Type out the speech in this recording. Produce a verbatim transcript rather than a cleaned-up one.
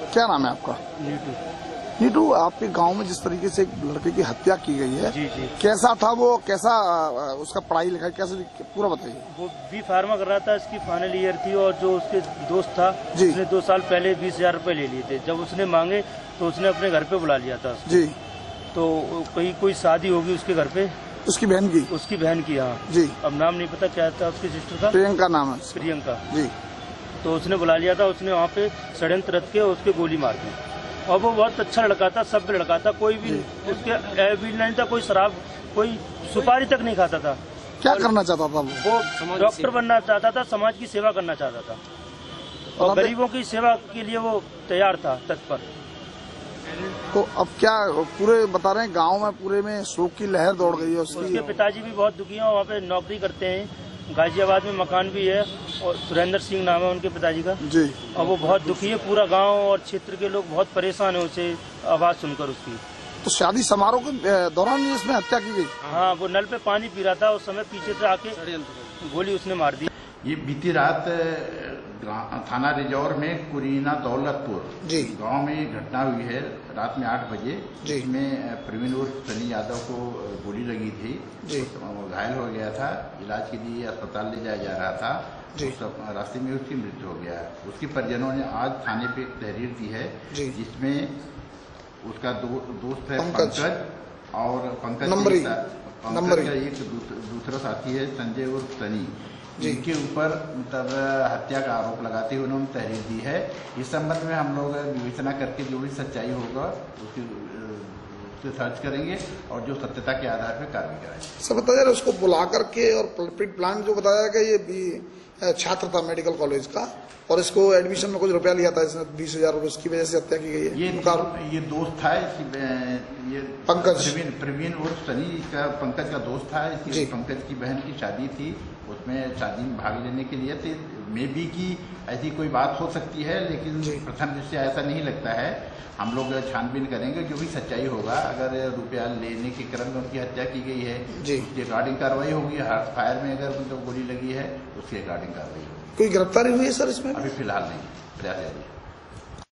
क्या नाम है आपका? नीटू। नीटू, आपके गांव में जिस तरीके से एक लड़के की हत्या की गई है, जी जी। कैसा था वो? कैसा उसका पढ़ाई लिखाई कैसे, पूरा बताइए। वो बी फार्मा कर रहा था, इसकी फाइनल ईयर थी, और जो उसके दोस्त था जी। उसने दो साल पहले बीस हजार रूपए ले लिए थे। जब उसने मांगे तो उसने अपने घर पे बुला लिया था जी। तो कहीं कोई शादी होगी उसके घर पे, उसकी बहन की उसकी बहन की। हाँ जी। अब नाम नहीं पता क्या था उसकी सिस्टर का। प्रियंका नाम है। प्रियंका जी। तो उसने बुला लिया था, उसने वहाँ पे षड्यंत्र रच के उसके गोली मार दी। और वो बहुत अच्छा लड़का था, सभ्य लड़का था, कोई भी उसके बिल नहीं था, कोई शराब, कोई सुपारी तक नहीं खाता था। क्या करना चाहता था वो? वो डॉक्टर बनना चाहता था, समाज की सेवा करना चाहता था, और गरीबों की सेवा के लिए वो तैयार था, तत्पर। तो अब क्या पूरे बता रहे हैं गांव में पूरे में शोक की लहर दौड़ गई है उसकी। उसके पिताजी भी बहुत दुखी हैं, वहाँ पे नौकरी करते हैं, गाजियाबाद में मकान भी है, और सुरेंद्र सिंह नाम है उनके पिताजी का जी। और वो बहुत दुखी है। पूरा गांव और क्षेत्र के लोग बहुत परेशान है उसे आवाज सुनकर उसकी। तो शादी समारोह के दौरान ही इसमें हत्या की गई? हाँ, वो नल पे पानी पी रहा था, उस समय पीछे से आके गोली उसने मार दी। ये बीती रात थाना रिजौर में कुरीना दौलतपुर जी गांव में घटना हुई है रात में आठ बजे, जिसमें प्रवीण उर्फ सनी यादव को गोली लगी थी जी। वो घायल हो गया था, इलाज के लिए अस्पताल ले जाया जा रहा था जी। रास्ते में उसकी मृत्यु हो गया। उसके परिजनों ने आज थाने पे एक तहरीर दी है जिसमें उसका दो, दोस्त है पंकज और पंकज नंबरी पंकज का एक दूसरा साथी है संजय उर्फ सनी, जिनके ऊपर मतलब हत्या का आरोप लगाते हुए उन्होंने तहरीर दी है। इस संबंध में हम लोग विवेचना करके जो भी सच्चाई होगा उसकी उससे सर्च करेंगे और जो सत्यता के आधार पर कार्रवाई कराएंगे। सब बताया उसको बुला करके, और प्लान जो बताया कि ये भी छात्र था मेडिकल कॉलेज का, और इसको एडमिशन में कुछ रुपया लिया था इसने, बीस हजार रुपये, उसकी वजह से हत्या की गई है। ये ये दोस्त था, ये पंकज प्रवीण प्रवीण उर्फ सनी का पंकज का दोस्त था। इसकी पंकज की बहन की शादी थी, उसमें शादी में भाग लेने के लिए थे। मे बी की ऐसी कोई बात हो सकती है, लेकिन प्रथम दृष्टि ऐसा नहीं लगता है। हम लोग छानबीन करेंगे, जो भी सच्चाई होगा। अगर रुपया लेने के क्रम में उनकी हत्या की गई है उसके अकॉर्डिंग कार्रवाई होगी। हार्ट फायर में अगर उनको गोली लगी है उसके अकॉर्डिंग कार्रवाई होगी। कोई गिरफ्तारी हुई है सर इसमें? अभी फिलहाल नहीं, प्रयास जारी है।